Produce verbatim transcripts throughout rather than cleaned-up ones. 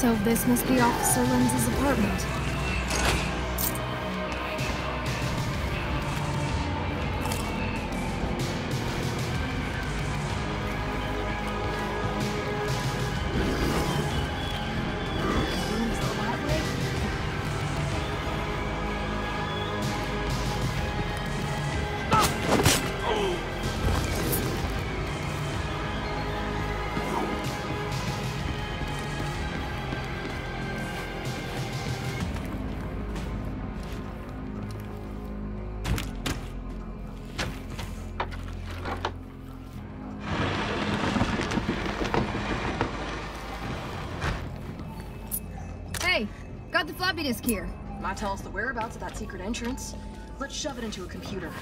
So this must be Officer Lenz's apartment. Got the floppy disk here. Might tell us the whereabouts of that secret entrance. Let's shove it into a computer.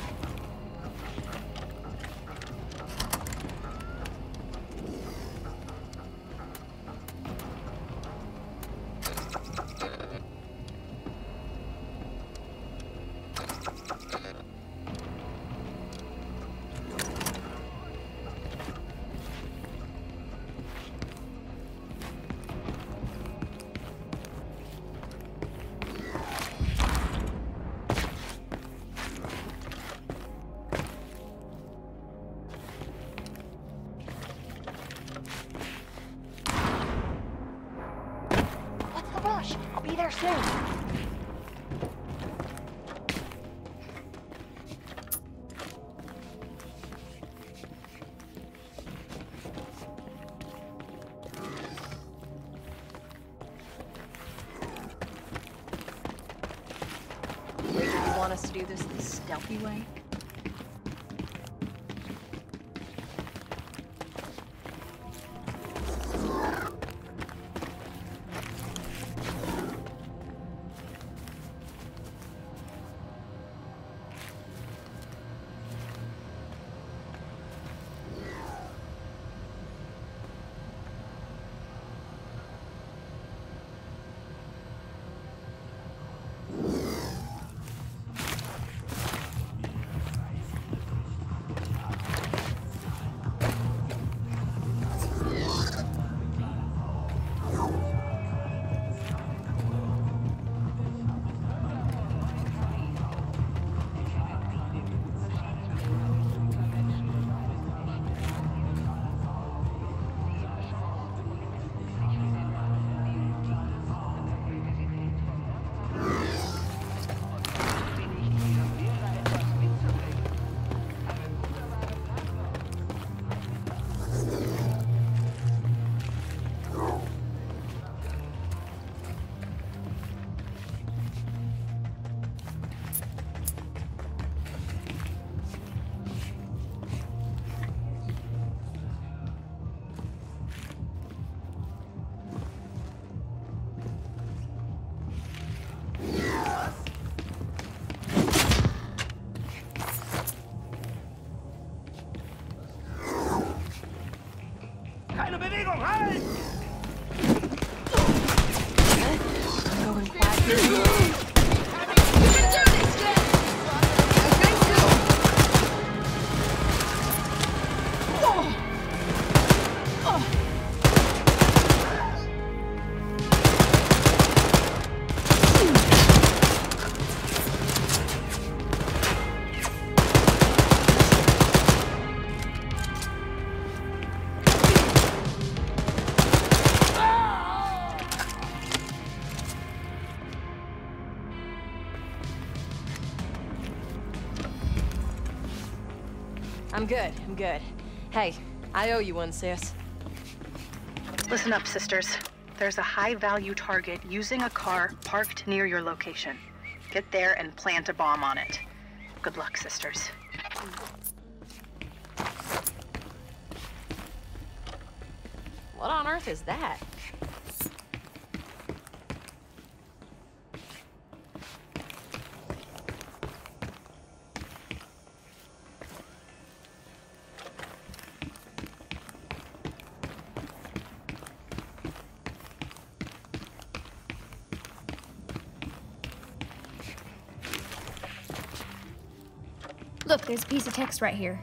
I'll be there soon. Wait, do you want us to do this the stealthy way? I'm good, I'm good. Hey, I owe you one, sis. Listen up, sisters. There's a high-value target using a car parked near your location. Get there and plant a bomb on it. Good luck, sisters. What on earth is that? Look, there's a piece of text right here.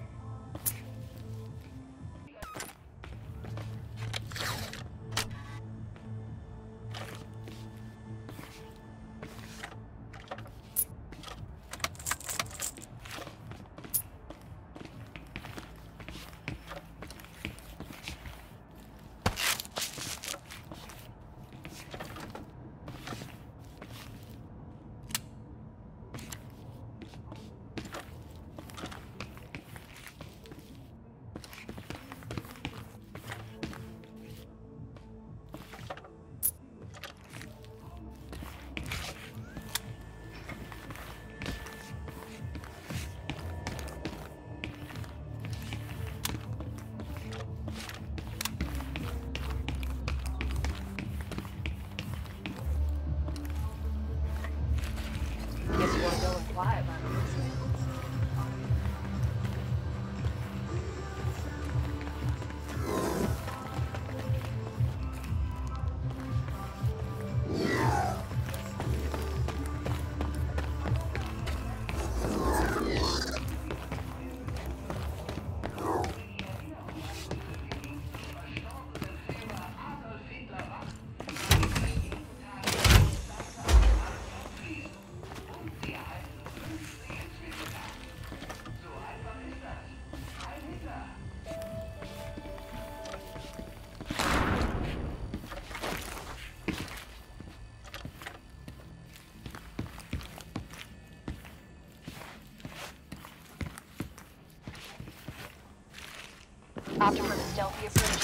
helicopter for the stealthy approach.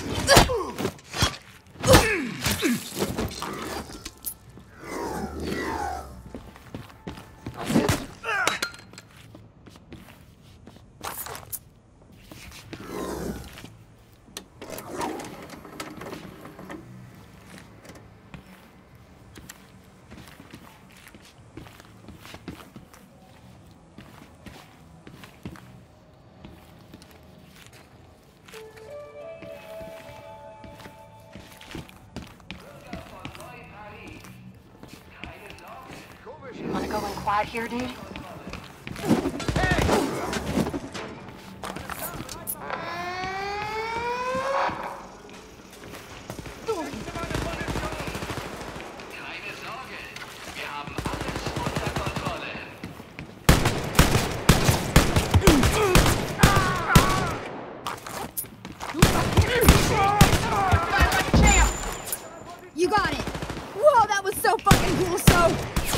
Wanna go in quiet here, dude? You got it! Whoa, that was so fucking cool, so...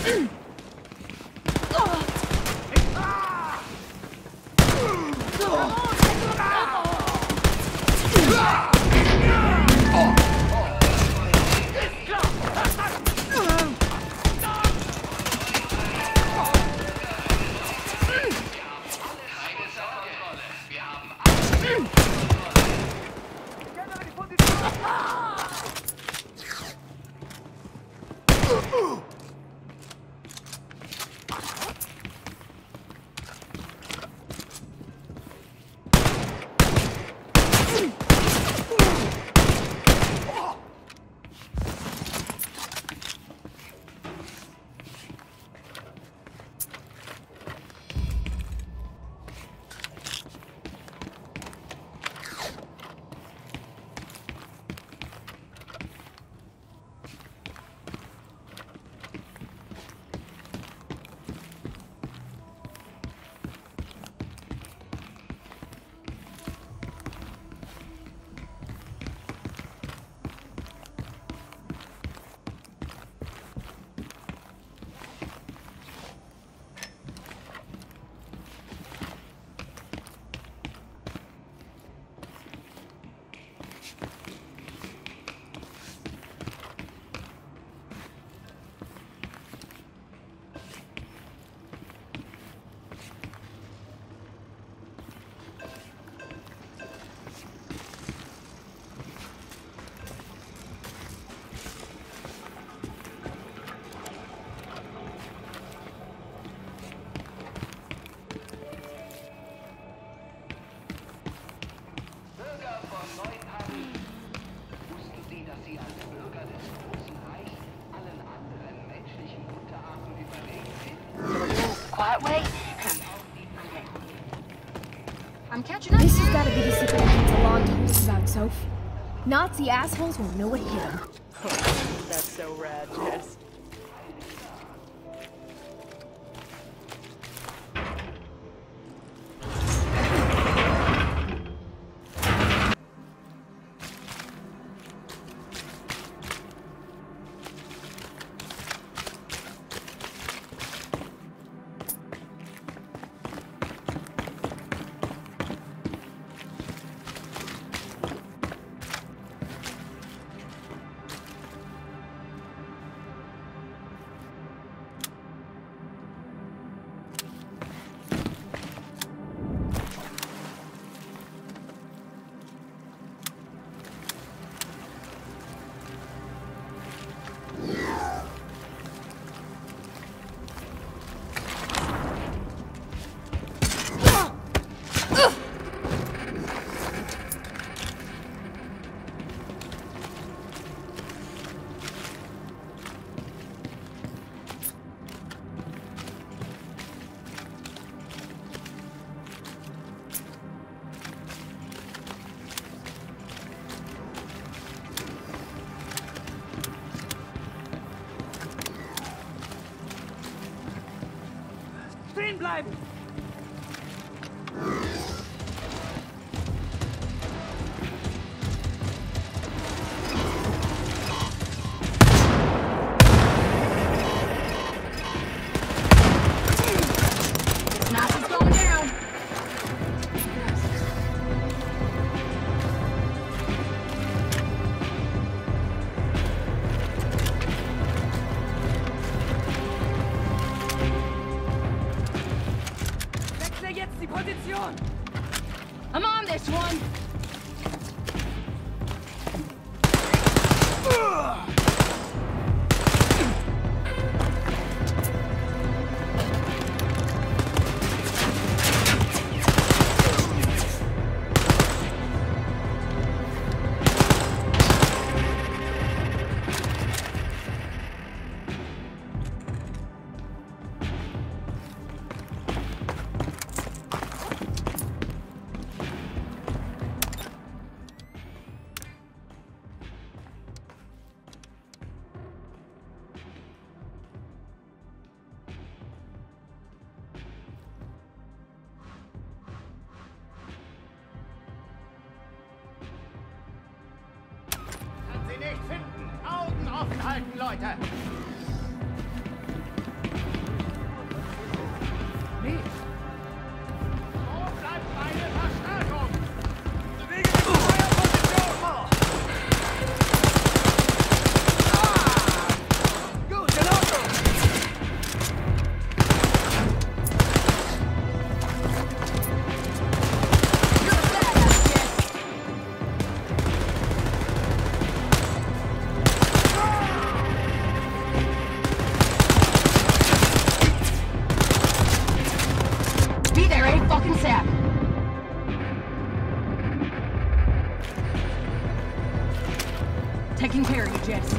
Wussten Sie, dass Sie als Bürger des Großen Reichs allen anderen menschlichen Unterarten überlegen sind? Quiet way? I'm catching up. This has gotta be the secret entrance Alon told us about, Soph. Nazi assholes won't know what hit them. That's so rad, Jess. Stehen bleiben! I'm on this one! Nicht finden! Augen offen halten, Leute! Wie? Wo bleibt meine Verstärkung? Bewege die Feuerposition! Ah! Gut, in Ordnung! Taking care of you, Jess.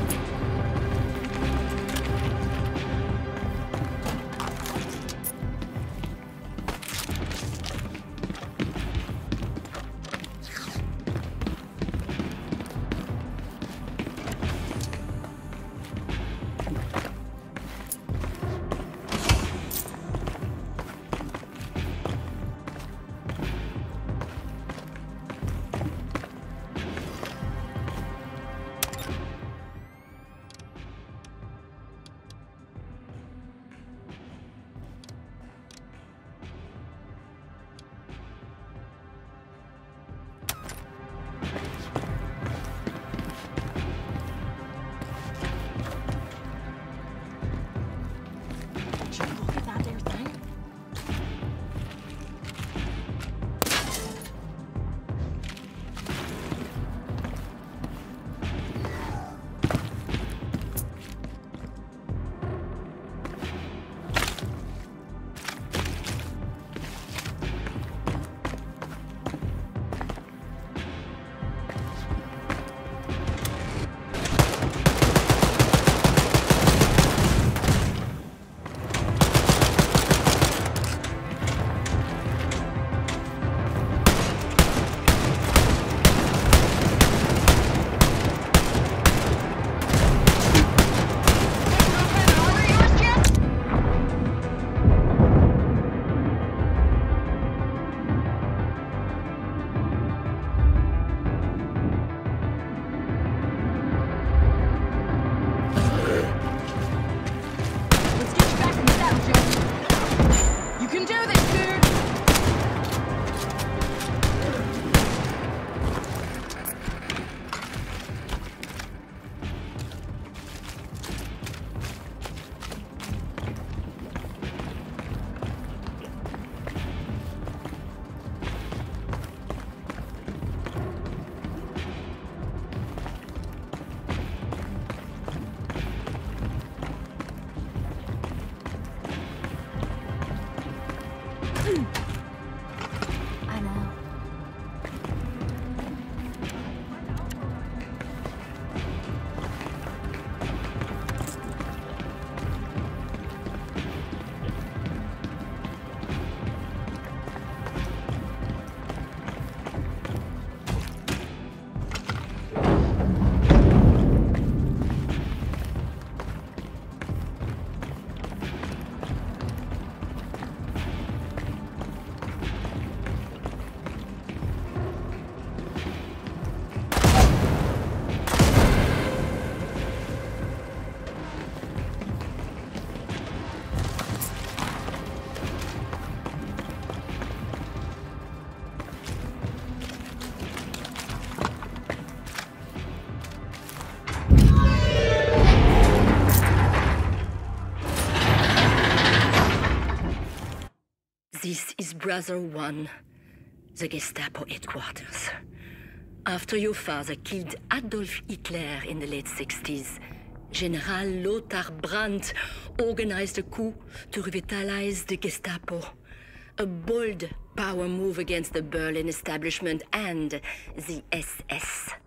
This is Brother One, the Gestapo headquarters. After your father killed Adolf Hitler in the late sixties, General Lothar Brandt organized a coup to revitalize the Gestapo. A bold power move against the Berlin establishment and the S S.